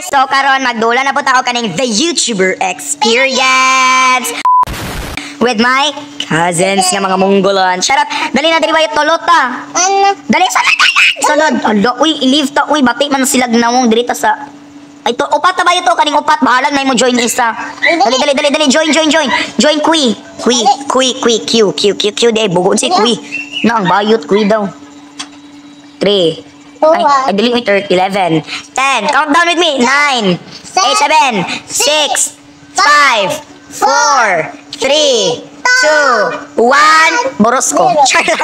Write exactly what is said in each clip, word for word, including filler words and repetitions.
So karon magdula na po tao kaning The YouTuber Experience with my cousins nga mga Mongolon. Shout out. Dali na diri ba yung tolota? Ano? Dali sa salod. Alo, uy, i-leave ta. Uy, bati man sila gnawong diri ta sa ay to, upat na ba ito? Kaning upat, bahalag na mo join isa. Dali, dali, dali, dali, join, join, join. Join Kui. Kui, Kui, Kui, Q, Q, Q, Q, day. Bugoon si Kui. Na, ang bayot, Kui daw. Three. Ay, ay, dali, wait, eleven. Ten. Count down with me. Nine. Eight, seven. Six. Five. Four. Three. Two. One. Boros ko.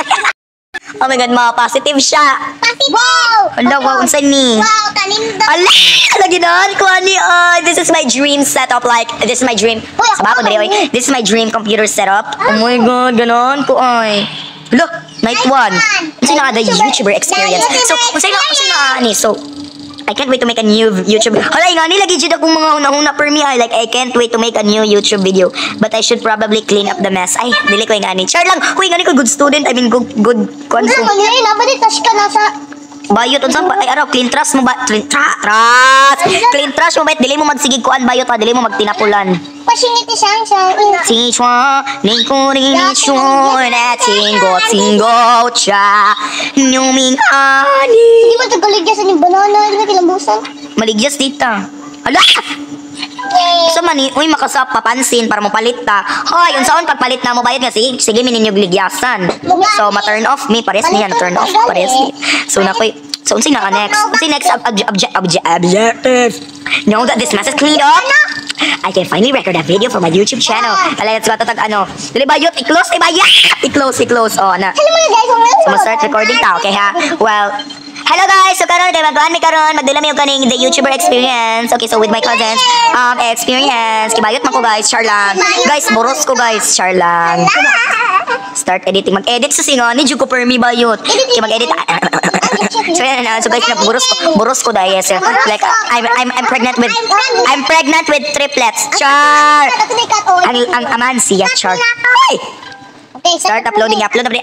Oh my God, mga positive siya. Positive! Wow! Ala, wow, unsan ni? Wow, taninda! Ala, lagi na, kuha ni, uh, this is my dream setup, like, this is my dream, sabi ako dali, oy, this is my dream computer setup. Oh my God, ganon, ko, ay. Look, night one. Kasi na the YouTuber Experience. So, kung sa'yo na, kung sa'yo na, ani, so, I can't wait to make a new YouTube. Hala, nga nilagi dyan akong mga una-una per me. I like, I can't wait to make a new YouTube video. But I should probably clean up the mess. Ay, dili ko yung ani. Char lang. Huy, nga ni ko good student. I mean, good, good, kwan Ano ko. mo nila, nabalik tas ka nasa... Bayot, unsan ba? Ay, araw, clean trash mo ba? Clean tra trash! Clean trash mo ba? Dili mo magsigig kuan bayot ha. Dili mo magtinapulan. Pasingit isang sa... Sichuan, ni ko rin ni chuan, at tingo, tingo, cha, nyuming ani. Hindi mo tagaligyasan yung banana, hindi mo kilambusan. Maligyas dita. Ala! So man, uy, makasap, papansin, para mo palit ta. Hoy, unsaon pagpalit na mo bayad nga, sige, sige, mininyog ligyasan. So, ma-turn off me, pares niya, turn off, pares niya. So, nakoy, so, unsay na ka next? Unsay next object, object, object, objective? Know that this mess is cleaned up? I can finally record a video for my YouTube channel. Ala, let's go, tatag, ano. Dili bayot, i-close, i-bayot, i-close, i-close, oh, na. Hello mga guys, ang So, ma-start recording ta, okay ha? Well, hello guys! So karon kay magkuhan mi karon magdula mi og kaning The YouTuber Experience. Okay, so with my cousins, um experience. Kibayot man ko guys, char lang. Guys, boros ko guys, char lang. Start editing. Mag-edit sa singa ni Juko Permi bayot. Kay mag-edit. So yan na, so guys, boros ko, boros ko dahil yes. Like I'm I'm I'm pregnant with I'm pregnant with triplets. Char. Ang ang aman siya, char. Ay! Okay, Start uploading, upload na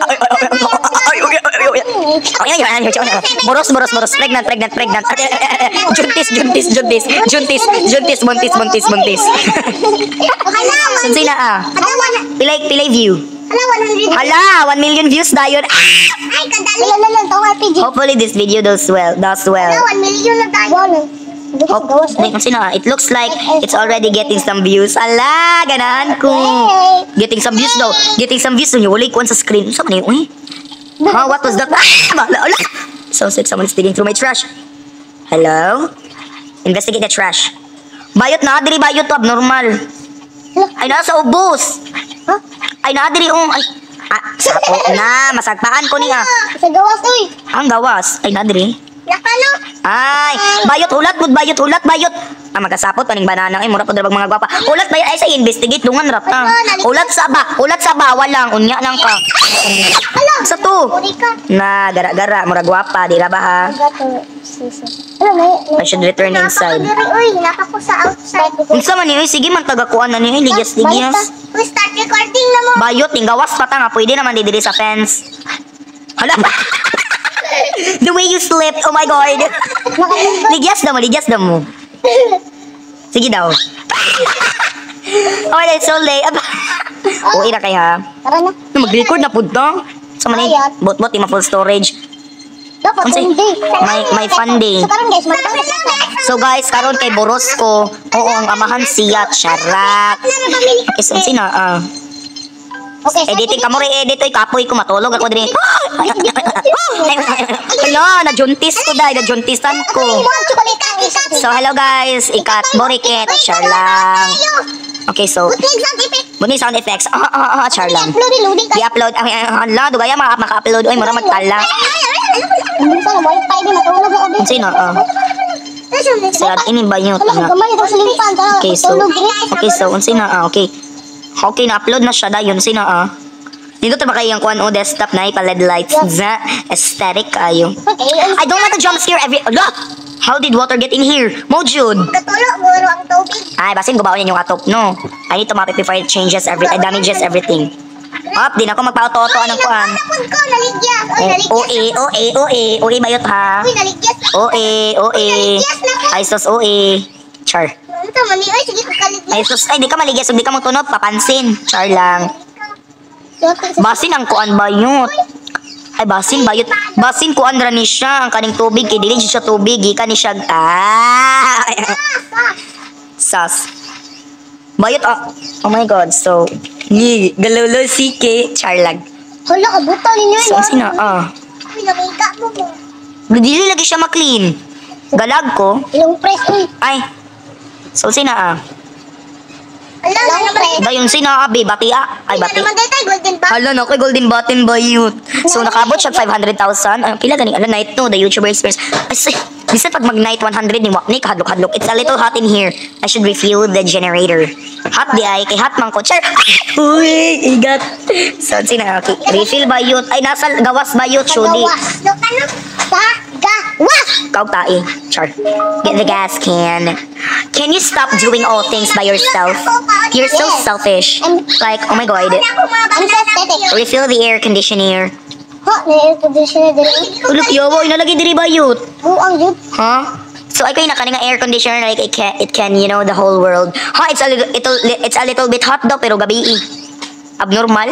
Boros, boros, boros. Pregnant, pregnant, pregnant. Juntis, juntis, juntis. Juntis, juntis, buntis, buntis, buntis. Sunsay na ah. Pilay, pilay view. Hala, one million views dayon. Ay, kadali. Wala lang to, R P G. Hopefully this video does well, does well. one million na tayo. Hope, kasi na, it looks like it's already getting some views. Ala, ganahan ko. Getting some views daw. Getting some views. Yung wala ikuan sa screen. Saan na yun? Uy. Ha, what was that? Ah, ala, ala. Sounds like someone's digging through my trash. Hello? Investigate the trash. Bayot na, diri bayot to, abnormal. Ay, nasa ubos. Ay, na, diri, um, ay. Ah, sapo na, masagpaan ko niya. Sa gawas, uy. Ang gawas. Ay, na, diri. Nakano? Ay, bayot hulat gud bayot hulat bayot. Ah, magkasapot paning banana ay mura pod bag mga gwapa. Hulat bayot ay sa investigate dungan rap ta. Hulat sa ba, hulat sa bawal lang unya nang ka. Hala, Sa to. uri ka. Na gara-gara mura gwapa di ra ba ha? Ano, may... I should return inside. Uy, naka ko sa outside. Unsa man ni sige man tagakuan na ni ligas ligas. Uy, start recording na mo. Bayot ning gawas pa ta nga pwede naman di diri sa fence. Hala. The way you slipped, oh my God. Ligyas daw mo, ligyas daw mo. Sige daw. Oh, it's so late. Uwi na kaya. Tara na. Mag-record na po ito. So, man bot-bot, di ma-full storage. Dapat Unsay? hindi. May, may funding. So, karon guys, magpapalala. So, guys, karon kay Boros ko. Oo, ang amahan siya, charat. Okay, so, sina, ah. Okay, Editing ka mo rin, edit. Ay, kapoy ko, matulog ako din. Hala, na-juntis ko dahil, na-juntisan ko. So, hello guys, ikat, borikit, char lang. Okay, so, bunyi sound effects. Ah, ah, ah, char lang. I-upload, ang hala, dugaya maka-upload. Ay, mura magtala. Sino, ah. Sad, ini ba yun? Okay, so, okay, so, unsay na, ah, okay. Okay, na-upload na siya dayon. Sino, ah? Dito ba kayo yung kuan o desktop na ipa-L E D lights? Za, aesthetic kayo. I don't want to jump scare every... Look! How did water get in here? Mojud! Katulog, buro ang tubig. Ay, basin gubawan yan yung atop, no? I need to map it before it changes every... It damages everything. Up, di na ako magpa-auto-auto anong kuan. Napod ko, naligyas. Uy, O, naligyas. oe, oe, oe, oe bayot ha. Uy, naligyas. Oe, oe. Ay sus, oe. Char. Ano to, mali? Uy, sige ko kaligyan. Ay sus, ay di ka maligya, di ka mo tunod, papansin. Char lang. Basin ang kuan bayot. Ay basin bayot. Basin kuan ra ni siya ang kaning tubig kay dili siya tubig, gikan ni siya. Ah. Sas. Bayot ah. Oh my god. So, ni galolo si K Charlag. Hala, kabuta ninyo So sina ah. Uy, namiga mo mo. Dili lagi siya ma-clean. Galag ko. Ilong press, uy. Ay. So sina ah. Hala, ilong press. Dayon sina abi batia. Ay bati. Naman dito, golden ba? Hala na kay golden button bayot. So nakabot siya five hundred thousand. Ang pila gani ala night no the YouTuber experience. Ay say, bisan pag mag night one hundred ni ni kahadlok-hadlok. It's a little hot in here. I should refuel the generator. Hot di ay kay hot man ko. Char. Uy, igat. So sina okay. Refill bayot. Ay nasa gawas bayot shudi. Gawas. Look, ano? Sa, gawas. Kau tae. Char. Get the gas can. Can you stop doing all things by yourself? You're so selfish. Like, oh my god. I'm so aesthetic. Refill the air conditioner. Ha, na-air conditioner dito. Ulok yawa, inalagay diri bayot. Buang yun. Huh? So ay kayo nakaning air conditioner like it can, it can, you know, the whole world. Ha, it's a little, it'll, it's a little bit hot daw pero gabi eh. Abnormal.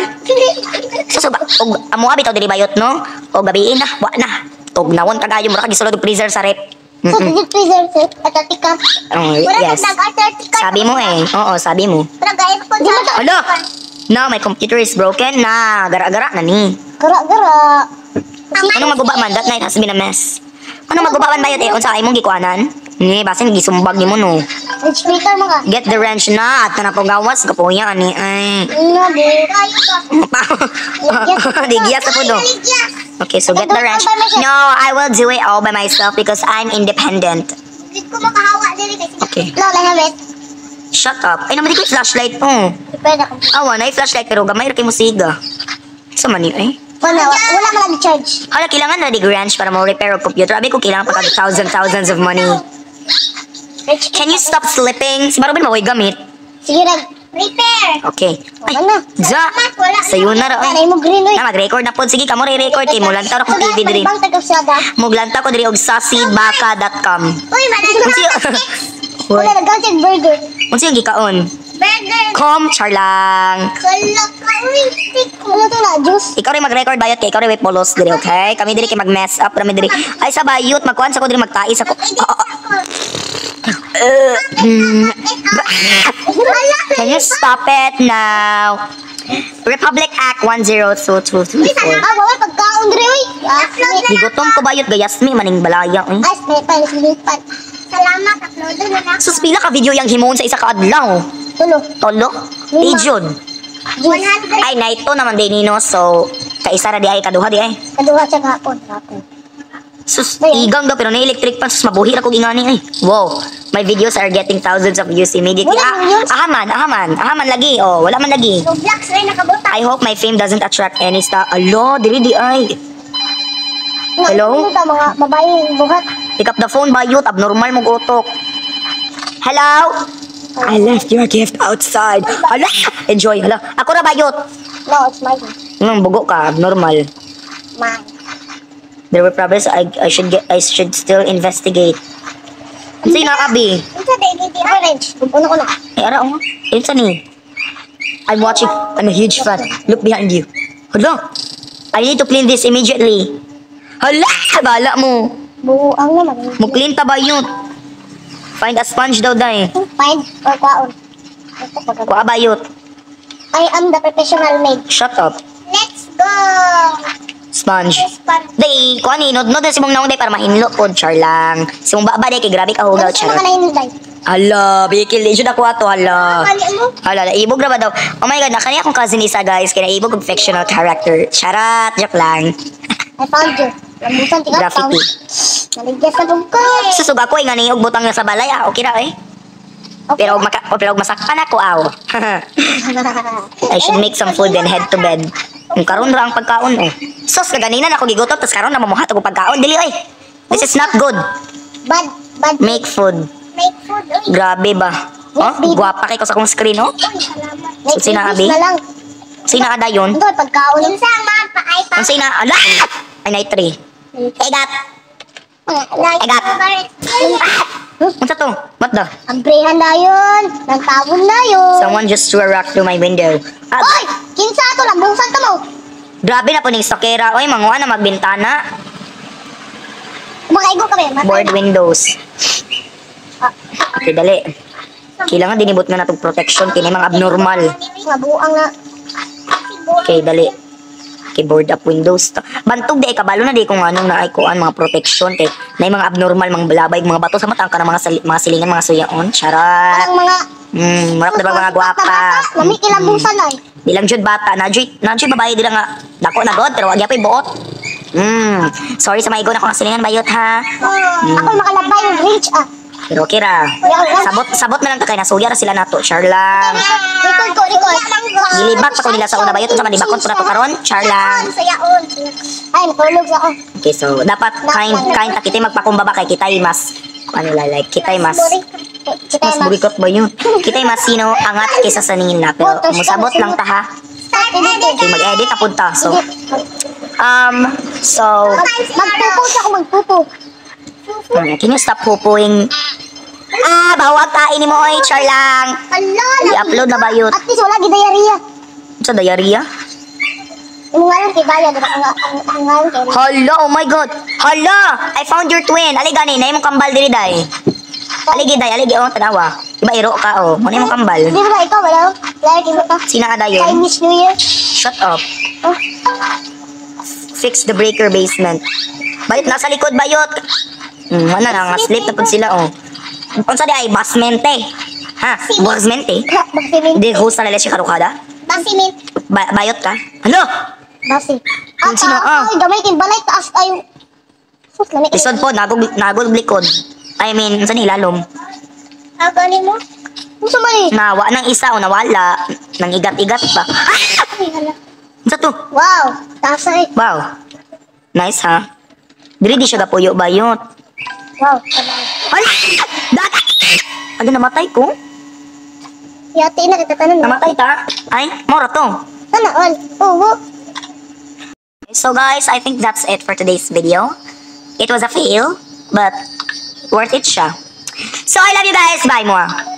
So so ba, og amo abi taw diri bayot no? O gabi na, wa na. Og nawon kagayo mura kag gisulod og freezer sa rep. So, Mm-mm. dito freezer set at atika. Oh, Wala yes. nag-atika. Sabi mo eh. Oo, sabi mo. Wala gaya ko sa... Hala! Now my computer is broken na. Gara-gara na ni. Gara-gara. Anong maguba man? That night has been a mess. Anong maguba man bayot eh? Unsa ay mong gikuanan? Ni, basin gisumbag ni mo no. Rich meter mo ka. Get the wrench na. At na po gawas. Kapuya ani. Ay. Ano, di. Kayo ka. Digiyas na po do. Okay, so get the wrench. No, I will do it all by myself because I'm independent. Hindi ko makahawa dili kasi. Okay. Lola, hamit. Shut up. Ay naman di ko yung flashlight mo. Pwede ako. Awa na yung flashlight pero gamay ra kay mo siga. Sa man yun eh. Wala, wala man nag-charge. Hala, kailangan na di wrench para mo repair ang computer. Abi ko kailangan pa kag thousand thousands of money. Rich Can you stop slipping? Si Marvin makoy gamit. Sige, nag... Repair. Okay. Ay, Wala. za. Sayo na ra. Wala, mo green, oy. Na mag-record na po. Sige, kamo re-record kay mo lantaw ko T V diri. Bang tagapsada. Muglanta ko diri og sasidbaka dot com. Uy, manay Unsi Wala, nag-check burger. Unsi yung gikaon? Burger. Com charlang. Kalak ka, uy. Tik. Ano to na, juice? Ikaw rin mag-record bayot kay ikaw rin may polos diri, okay? Kami diri kay mag-mess up kami diri. Ay sa bayot magkuan sa ko diri magtais ako. Ah, ah, ah. Uh, hmm. Can you stop it now? Republic Act one zero two two three four. Ah, bawal pagkaon diri, uy. Ah, Gigutom ko bayot gayas mi maning balaya. Eh. Ay, snipan, snipan. Salamat, upload na na. Sus pila ka video yang himon sa isa ka adlaw. Tulo. Tolo? Lima. Ijud. one hundred. Ay night to naman din nino so kaisa ra di ay kaduha di ay. Kaduha siya kahapon. Kahapon. Sus igang daw pero na electric pan sus mabuhi ra ko ingani ay. Wow. My videos are getting thousands of views immediately. Wala Ah, millions. ahaman, ahaman, ahaman lagi. Oh, wala man lagi. So, blacks rin nakabuta. I hope my fame doesn't attract any star. Alo, diri di ay. Hello? Ano ta, mga babae buhat. Pick up the phone bayot, abnormal mong utok. Hello? I left your gift outside. Hala, enjoy. Hala, ako ra bayot. No, it's mine. Nung bugo ka, abnormal. Mine. There were problems I, I should get I should still investigate. Ano na abi? Ito, dito, orange. Puno ko na. Eh ara oh. It's ni. I'm watching. I'm a huge fan. Look behind you. Hala. I need to clean this immediately. Hala, bala mo. Buang naman. Mo clean ta ba yun? Find a sponge daw dai. Fine, or kwaon. Ito, pagka- Kuha bayot. I am the professional maid. Shut up. Let's go! Sponge. Yes, pan. Day, kuha ni, nod-nod na si mong naong day para mahinlo po, char lang. Si mong baba day, kay grabe ka hugaw, Ano sa mga char. nahinday? Hala, bikil, di siya nakuha to, hala. Kali mo? Hala, naibog na ba daw? Oh my god, nakani akong cousin isa, guys, kaya naibog ng fictional character. Charat, joke lang. I found you. Lambusan, tingnan. Graffiti. Naligyan sa bugko. Susug ako, eh, nga niyog butang nga sa balay, ah, okay ra, eh. Okay. Pero, maka, o, pero masakpan ako, aw. I should make some food and head to bed. Kung karon ra ang pagkaon, eh. Sos, kaganina na ako gigutom, tas karon na mamuhat ako pagkaon. Dili, eh. This is not good. Bad, bad. Make food. Make food. Uy. Grabe ba? Oh, gwapa kay ko sa akong screen, oh. Uy, salamat. Make So, sinabi? English na lang. Sina ada yun? Ito, pagkaon. Minsan, ma'am, paay pa. Ang sina, ala! Ay, night three. Egat! Egat! Unsa to? What the? Ang prehan na yun. Nagtawon na yun. Someone just threw a rock through my window. Ah, Oy! Kinsa to lang. Bungsan to mo. grabe na po ning sakera. Oy, manguha na magbintana. Makaigo kami. Matay Board na. windows. Okay, dali. Kailangan dinibot nga natong protection. Kini mga abnormal. Mga buang na. Okay, dali. Okay, board up windows. Bantog di, kabalo na di kung anong naay kuan mga protection. Kay, na mga abnormal, mga balabay, mga bato sa matang ka ng mga, sali, mga silingan, mga suyaon. Charot. Ang mga... Hmm, marap na ba mga gwapa? Lami ilang bungsan na eh. Di lang jud bata, na jud, na jud babae di lang nga. Dako na god, pero wag yapay buot. Hmm, sorry sa maigo na ko ng silingan bayot ha. Ako makalabay yung reach ah. Pero okay ra. Sabot, sabot na lang ta kay nasuya ra sila nato, char lang. Record ko, record. Gilibak pa ko nila sa una bayot, unsa man libakon ko na to karon, char lang. Sayaon. Ay, natulog sa ako. Okay, so dapat kind kind ta kitay magpakumbaba kay kitay mas ano like kitay mas Kita mas burikot ba yun? Kitay mas sino angat kaysa sa ningin na pero musabot lang ta ha. Okay, mag-edit na punta. So, um, so, Magpupo siya ako, magpupo. hmm, can you stop pupuing? Ah, bawag kain ni mo, oy, char lang. Hala, I-upload na ba yun? At least wala gidayariya. Sa diarrhea? Yung ngayon kay Daya, diba? Ang ang- ang ngayon kay Hala, oh my god. Hala, I found your twin. Ali gani, na imong kambal diri day. Aligi day, aligi oh, tanawa. Iba iro ka oh. Mo imong kambal. Di ba ikaw, wala? Wala kay mo ka. Sina ka dayon? Chinese New Year. Shut up. Oh, Fix the breaker basement. Bayot nasa likod bayot. Hmm, wala na nga sleep na pud sila oh. Unsa di ay basmente? Ha, basmente? Basimin. Di host na nila si karukada? Basimin. Ba bayot ka? Ano? Basi. Yung sino, ah? Ay, gamay kin balay taas tayo. Sus, lamig. Lisod po, nagog, nagog likod. I mean, saan ilalom? Ako ni mo. Gusto mo ni? Nawa ng isa o nawala. Nang igat-igat pa. Ah! Ay, hala. Sa to? Wow, taas ay. Wow. Nice ha? Dili di siya gapuyo bayot. Wow. Hala! Data! Ano namatay ko? Yati na kita tanan. Namatay ta? Ay, mora to. Sana all. Oo. So guys, I think that's it for today's video. It was a fail, but worth it siya. So I love you guys. Bye, Moa.